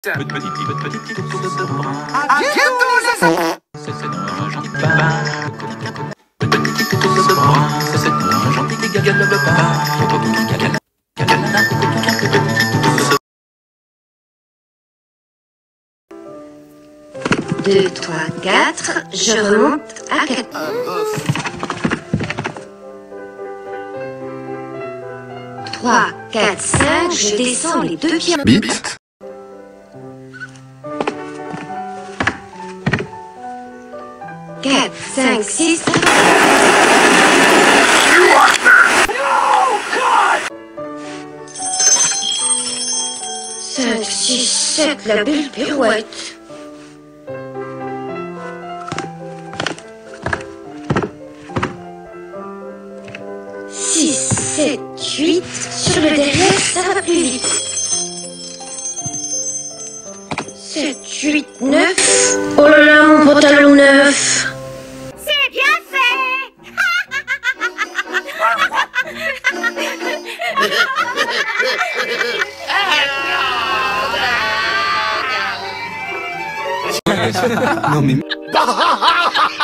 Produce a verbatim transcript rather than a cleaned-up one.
Petite, petite, petite, petite ours brun. À bientôt les enfants. C'est un gentil papa. Petite ours brun. C'est un gentil qui gagale le pas. deux, trois, quatre, je remonte à quatre. Un bof. trois, quatre, cinq, je descends les deux pieds. Bite. quatre, cinq, six. cinq, six, sept, la belle pirouette. six, sept, huit, sur le derrière, ça va plus vite. sept, huit, neuf. Oh là là, mon pantalon neuf. C'est bien fait. Non mais...